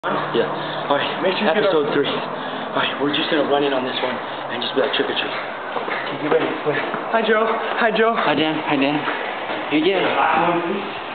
Yeah. All right. Make sure you episode 3. All right. We're just gonna run in on this one and just be like trick or treat. Okay, get ready. Hi, Joe. Hi, Joe. Hi, Dan. Hi, Dan. Here you go.